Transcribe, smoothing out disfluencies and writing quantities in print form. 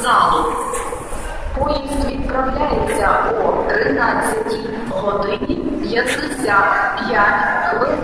вокзалу. Поїзд відправляється о 13 годині 55 хвилин.